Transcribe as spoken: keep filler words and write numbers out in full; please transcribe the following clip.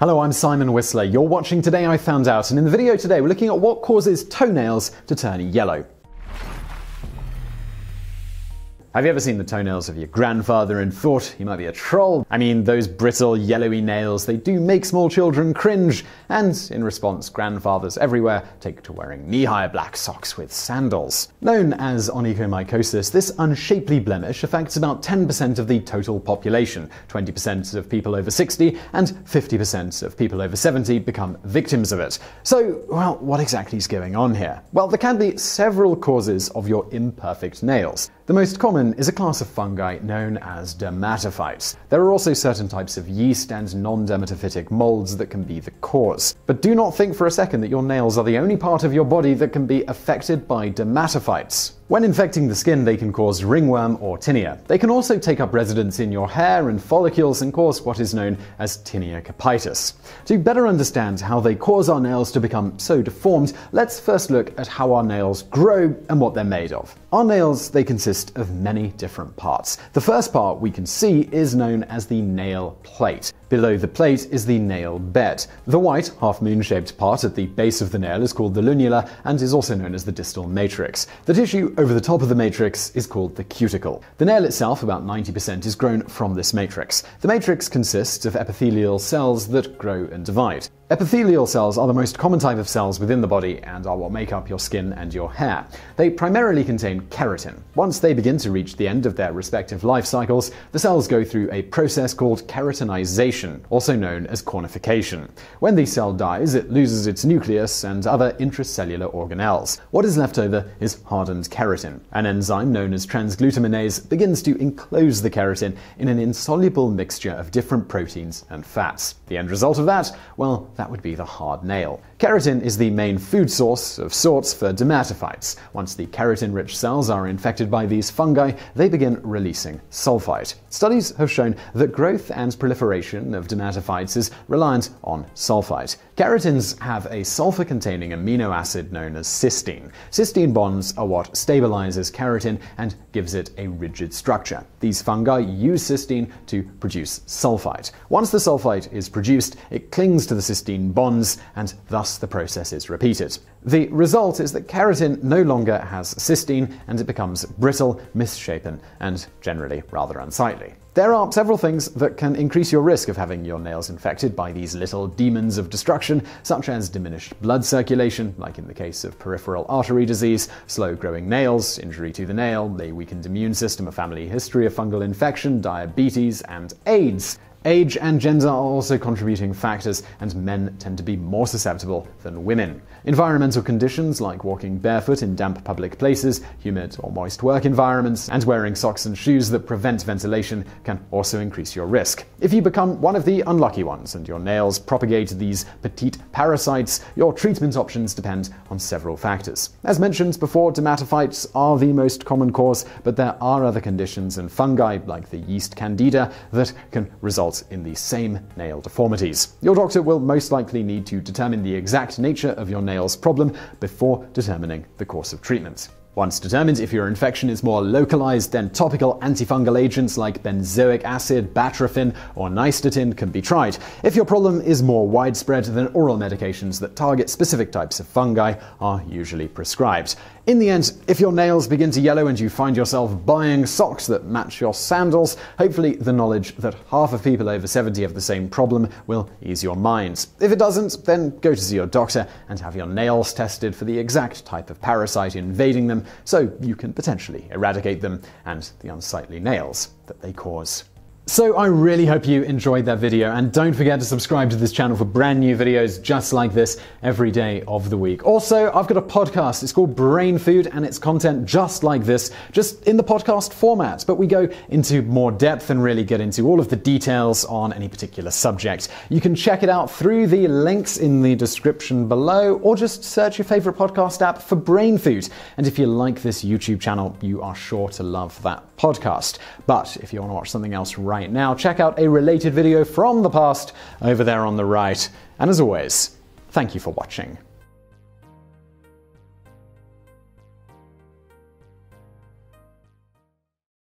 Hello, I'm Simon Whistler. You're watching Today I Found Out, and in the video today we're looking at what causes toenails to turn yellow. Have you ever seen the toenails of your grandfather and thought he might be a troll? I mean, those brittle, yellowy nails, they do make small children cringe, and in response, grandfathers everywhere take to wearing knee-high black socks with sandals. Known as onychomycosis, this unshapely blemish affects about ten percent of the total population. twenty percent of people over sixty and fifty percent of people over seventy become victims of it. So, well, what exactly is going on here? Well, there can be several causes of your imperfect nails. The most common is a class of fungi known as dermatophytes. There are also certain types of yeast and non-dermatophytic molds that can be the cause. But do not think for a second that your nails are the only part of your body that can be affected by dermatophytes. When infecting the skin, they can cause ringworm or tinea. They can also take up residence in your hair and follicles and cause what is known as tinea capitis. To better understand how they cause our nails to become so deformed, let's first look at how our nails grow and what they're made of. Our nails, they consist of many different parts. The first part we can see is known as the nail plate. Below the plate is the nail bed. The white, half-moon-shaped part at the base of the nail is called the lunula and is also known as the distal matrix. The tissue over the top of the matrix is called the cuticle. The nail itself, about ninety percent, is grown from this matrix. The matrix consists of epithelial cells that grow and divide. Epithelial cells are the most common type of cells within the body and are what make up your skin and your hair. They primarily contain keratin. Once they begin to reach the end of their respective life cycles, the cells go through a process called keratinization, also known as cornification. When the cell dies, it loses its nucleus and other intracellular organelles. What is left over is hardened keratin. An enzyme known as transglutaminase begins to enclose the keratin in an insoluble mixture of different proteins and fats. The end result of that? Well, that would be the hard nail. Keratin is the main food source of sorts for dermatophytes. Once the keratin-rich cells are infected by these fungi, they begin releasing sulfite. Studies have shown that growth and proliferation of dermatophytes is reliant on sulfite. Keratins have a sulfur-containing amino acid known as cysteine. Cysteine bonds are what stabilizes keratin and gives it a rigid structure. These fungi use cysteine to produce sulfite. Once the sulfite is produced, it clings to the cysteine bonds, and thus the process is repeated. The result is that keratin no longer has cysteine, and it becomes brittle, misshapen, and generally rather unsightly. There are several things that can increase your risk of having your nails infected by these little demons of destruction, such as diminished blood circulation, like in the case of peripheral artery disease, slow-growing nails, injury to the nail, a weakened immune system, a family history of fungal infection, diabetes, and AIDS. Age and gender are also contributing factors, and men tend to be more susceptible than women. Environmental conditions like walking barefoot in damp public places, humid or moist work environments, and wearing socks and shoes that prevent ventilation can also increase your risk. If you become one of the unlucky ones and your nails propagate these petite parasites, your treatment options depend on several factors. As mentioned before, dermatophytes are the most common cause, but there are other conditions and fungi, like the yeast candida, that can result in the same nail deformities. Your doctor will most likely need to determine the exact nature of your nail's problem before determining the course of treatment. Once determined, if your infection is more localized, then topical antifungal agents like benzoic acid, batrafin, or nystatin can be tried. If your problem is more widespread, then oral medications that target specific types of fungi are usually prescribed. In the end, if your nails begin to yellow and you find yourself buying socks that match your sandals, hopefully the knowledge that half of people over seventy have the same problem will ease your mind. If it doesn't, then go to see your doctor and have your nails tested for the exact type of parasite invading them, so you can potentially eradicate them and the unsightly nails that they cause. So I really hope you enjoyed that video, and don't forget to subscribe to this channel for brand new videos just like this every day of the week. Also, I've got a podcast. It's called BrainFood, and it's content just like this, just in the podcast format, but we go into more depth and really get into all of the details on any particular subject. You can check it out through the links in the description below, or just search your favorite podcast app for BrainFood. And if you like this YouTube channel, you are sure to love that podcast. But if you want to watch something else right now, check out a related video from the past over there on the right. And as always, thank you for watching.